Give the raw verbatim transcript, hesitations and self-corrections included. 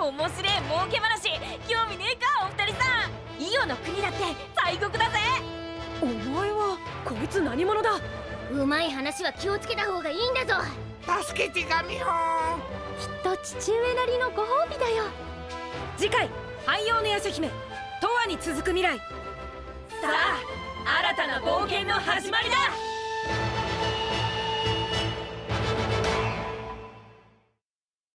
面白い儲け話興味ねえかお二人さん。イオの国だって大国だぜ。 お前はこいつ何者だ。 うまい話は気をつけた方がいいんだぞ。 助けてがみほん。 きっと父上なりのご褒美だよ。 次回汎用の夜叉姫永遠に続く未来。 さあ新たな冒険の始まりだ。